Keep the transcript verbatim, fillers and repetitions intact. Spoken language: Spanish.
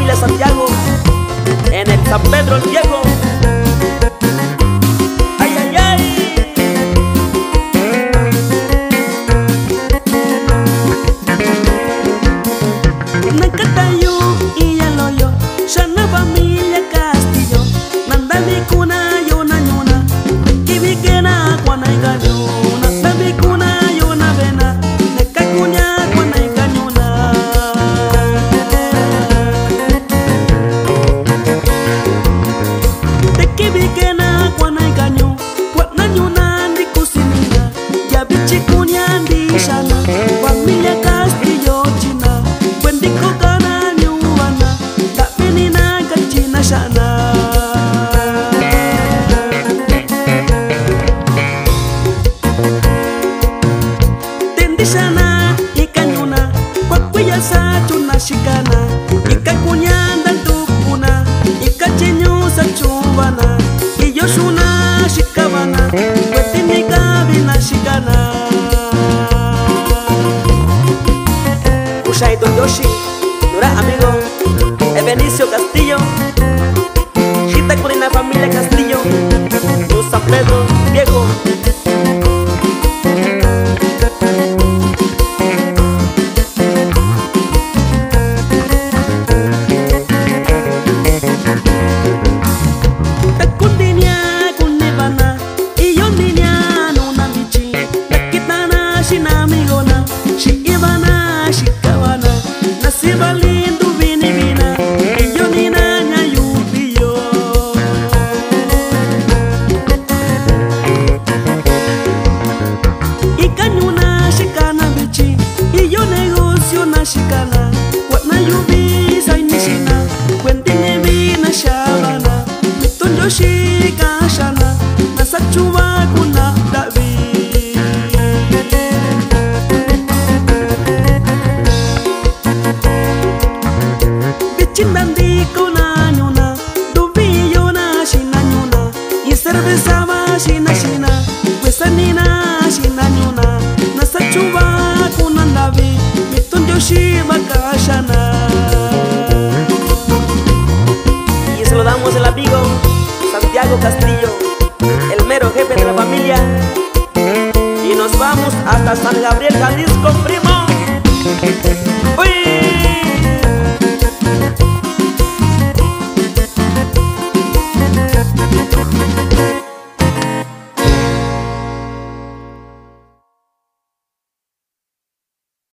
familia Santiago, en el San Pedro el Viejo. Ay, ay, ay. Nakatayo iyaloyo, sana familia Castillo, nanda mi kuna yo na nyuna, kibikena kwa na iganyo, nanda mi kuna yo na bena, nekakunya kwa na iganyuna. Tekibikena kwa na iganyo, kwa na nyuna ndi kusinina, ya bichi kunya ndi shana, familia Castillo china, kwendiko kana nyuwana, tapinina kachina shana. Tendishana ikanyuna, kwa kuya sa tunashikana, ikakunyanda tukuna, ikachinyusa chubana, iyoshuna shikabana, kwetinika binashikana. Ushay Don Yoshi, Nura amigo, Benicio Castillo, Chita con la familia Castillo, Luz San Pedro Viejo. Takundinya kunebana, iyondinya nuna bichi, takitana shinamigona, shiibana shikawana, nasibalindu binibina, iyonina nyayubiyo. Ikanyuna shikana bichi, iyo negocio na shikana, wana yubi sainishina, kwendine bina shabana, mitunjo shikashana, nasachuba kuna dabi. Bichindandi kuna nyuna, dubiyo na shina nyuna, iservesa ma shina shina, wesanina shina nyuna, nasachuba kuna dabi, mitunjo shibakashana. Y se lo damos al amigo Santiago Castillo, el mero jefe de la familia. Y nos vamos hasta San Gabriel, Jalisco, primo. ¡Uy!